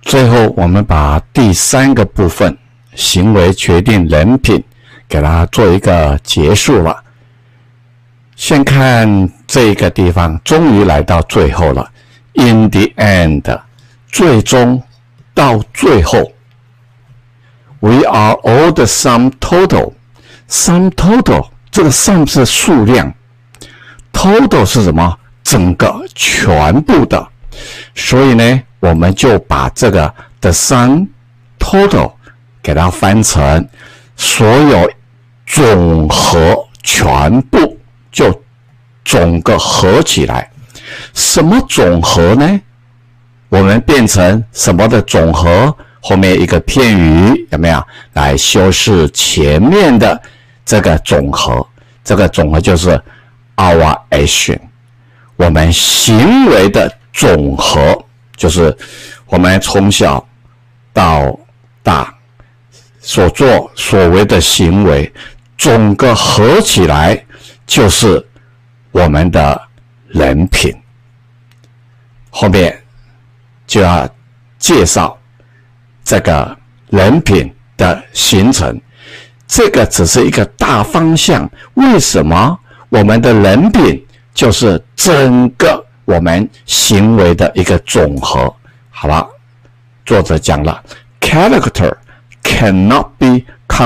最后，我们把第三个部分行为决定人品给它做一个结束了。先看这个地方，终于来到最后了。In the end， 最终到最后 ，We are all the sum total。sum total 这个 sum 是数量 ，total 是什么？整个全部的。所以呢，我们就把这个 the sum total 给它翻成所有总和全部，就总个合起来。什么总和呢？我们变成什么的总和？后面一个片语有没有来修饰前面的这个总和？这个总和就是 our action， 我们行为的总和，就是我们从小到大所做所为的行为，总个合起来就是我们的人品。后面就要介绍这个人品的形成，这个只是一个大方向。为什么我们的人品就是整个我们行为的一个总和？好了，作者讲了 ，character cannot be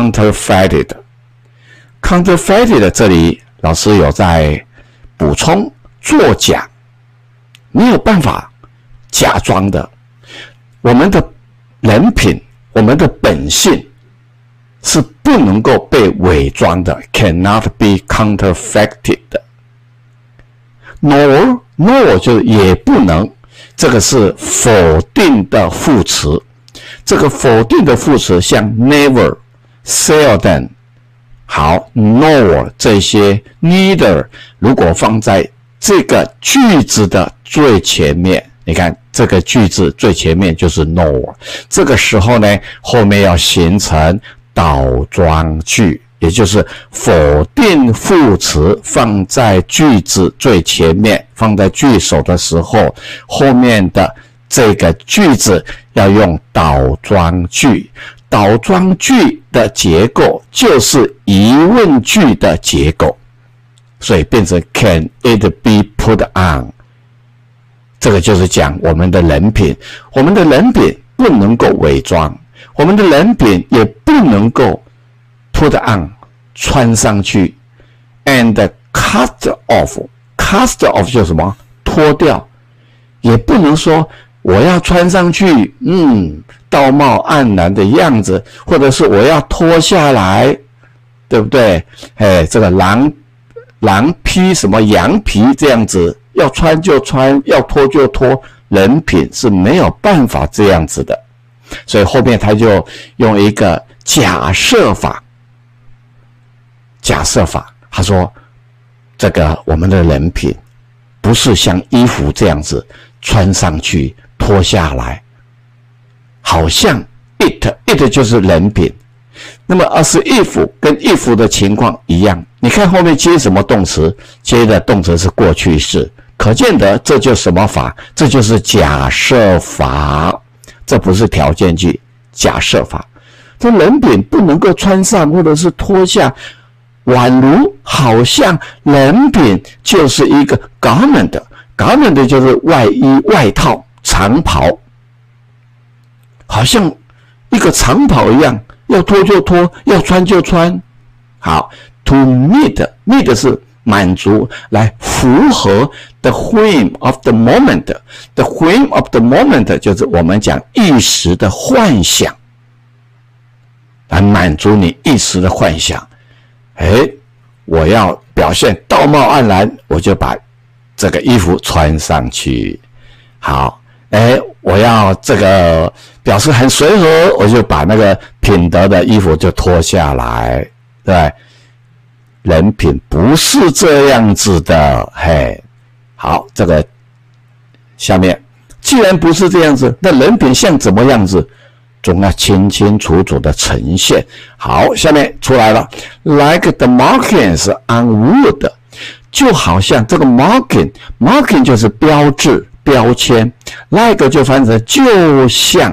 counterfeited。counterfeited 这里老师有在补充，作假没有办法假装的。我们的人品，我们的本性是不能够被伪装的 ，cannot be counterfeited。nor 就是也不能，这个是否定的副词。这个否定的副词像 never、seldom， 好 nor 这些 neither， 如果放在这个句子的最前面，你看这个句子最前面就是 nor， 这个时候呢，后面要形成倒装句，也就是否定副词放在句子最前面，放在句首的时候，后面的这个句子要用倒装句。倒装句的结构就是疑问句的结构，所以变成 Can it be put on？ 这个就是讲我们的人品，我们的人品不能够伪装，我们的人品也不能够 put on 穿上去 ，and cast off 就是什么？脱掉，也不能说我要穿上去，道貌岸然的样子，或者是我要脱下来，对不对？这个狼披什么羊皮这样子，要穿就穿，要脱就脱，人品是没有办法这样子的。所以后面他就用一个假设法，他说这个我们的人品不是像衣服这样子穿上去脱下来，好像 it 就是人品，那么而是 if 跟 if 的情况一样。你看后面接什么动词？接的动词是过去式，可见得这就是什么法？这就是假设法，这不是条件句，假设法。这人品不能够穿上或者是脱下，宛如好像人品就是一个 garment 就是外衣、外套、长袍，好像一个长袍一样，要脱就脱，要穿就穿。好 ，to meet 是满足，来符合 the whim of the moment。the whim of the moment 就是我们讲一时的幻想，来满足你一时的幻想。我要表现道貌岸然，我就把这个衣服穿上去。好，我要这个表示很随和，我就把那个品德的衣服就脱下来，对，人品不是这样子的，好，这个下面既然不是这样子，那人品像怎么样子？总要清清楚楚的呈现。好，下面出来了 ，like the markings on wood， 就好像这个 marking 就是标志、标签 ，like 就翻成就像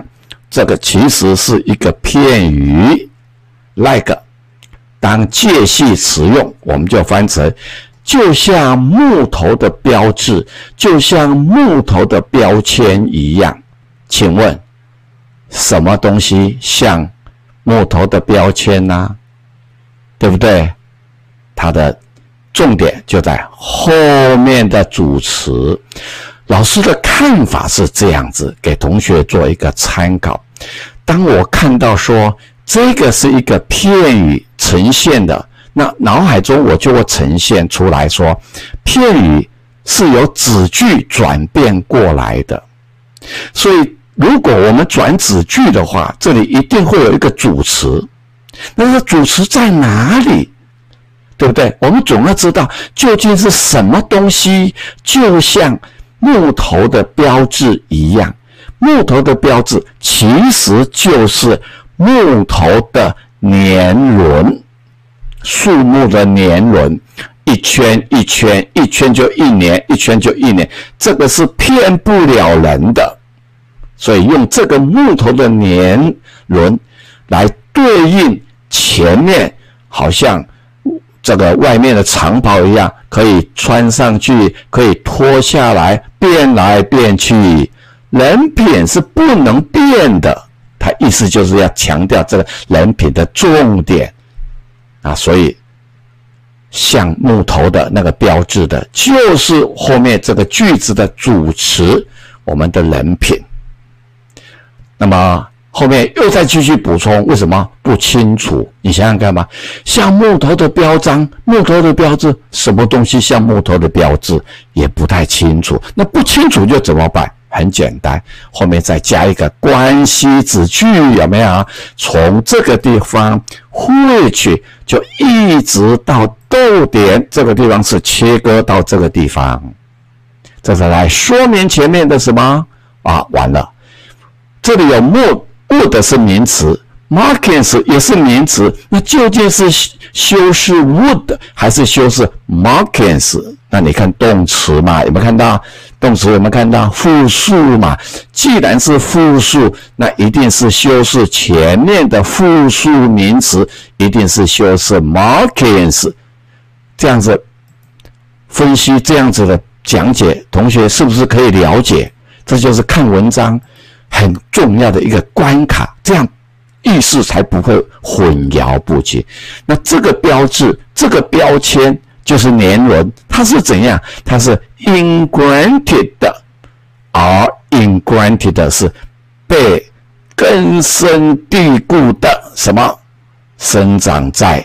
这个其实是一个片语 ，like 当介系词用，我们就翻成就像木头的标志，就像木头的标签一样。请问，什么东西像木头的标签呢？对不对？它的重点就在后面的主词。老师的看法是这样子，给同学做一个参考。当我看到说这个是一个片语呈现的，那脑海中我就会呈现出来说，片语是由子句转变过来的。所以如果我们转子句的话，这里一定会有一个主词。那这主词在哪里？对不对？我们总要知道究竟是什么东西，就像木头的标志一样。木头的标志其实就是木头的年轮，树木的年轮，一圈一圈，一圈就一年，一圈就一年，这个是骗不了人的。所以用这个木头的年轮来对应前面好像这个外面的长袍一样，可以穿上去，可以脱下来，变来变去。人品是不能变的，它意思就是要强调这个人品的重点啊。所以像木头的那个标志的，就是后面这个句子的主词，我们的人品。那么后面又再继续补充，为什么不清楚？你想想看吧，像木头的标章，木头的标志，什么东西像木头的标志，也不太清楚。那不清楚就怎么办？很简单，后面再加一个关系子句，有没有？从这个地方which就一直到逗点这个地方是切割到这个地方，这是来说明前面的什么啊？完了，这里有would 是名词 ，markings 也是名词，那究竟是修饰 would 还是修饰 markings？ 那你看动词嘛，有没有看到动词？有没有看到复数嘛？既然是复数，那一定是修饰前面的复数名词，一定是修饰 markings。这样子分析，这样子的讲解，同学是不是可以了解？这就是看文章很重要的一个关卡，这样意思才不会混淆不清。那这个标志，这个标签就是年轮，它是怎样？它是 ingranted 的，而 ingranted 是被根深蒂固的什么？生长在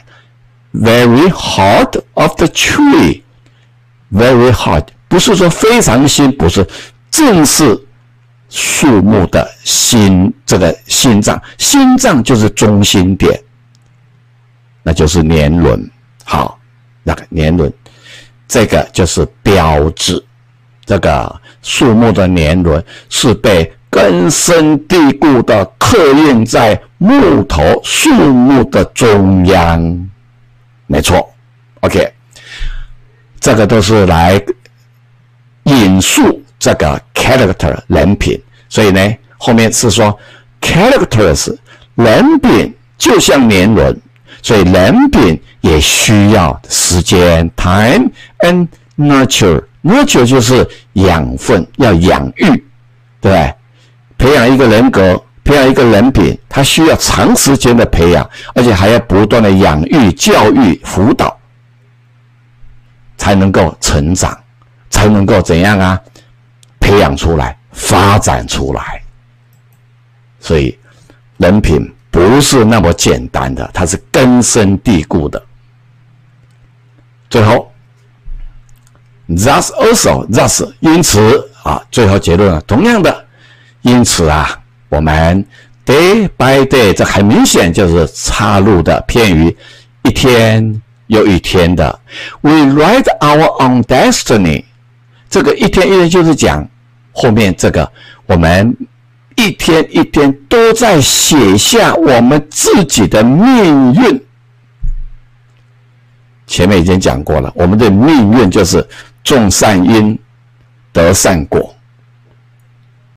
very heart of the tree，very heart 不是说非常新，不是，正是树木的这个心脏，心脏就是中心点，那就是年轮。好，那个年轮，这个就是标志。这个树木的年轮是被根深蒂固的刻印在树木的中央，没错。OK， 这个都是来引述这个 character 人品，所以呢，后面是说 characters 人品就像年轮，所以人品也需要时间 time and nurture 就是养分，要养育，对不对？培养一个人格，培养一个人品，它需要长时间的培养，而且还要不断的养育、教育、辅导，才能够成长，才能够怎样啊？培养出来，发展出来。所以人品不是那么简单的，它是根深蒂固的。最后 thus also 因此啊，最后结论同样的，因此啊，我们 day by day 这很明显就是插入的片语，一天又一天的 we write our own destiny， 这个一天一天就是讲后面这个我们一天一天都在写下我们自己的命运。前面已经讲过了，我们的命运就是种善因得善果，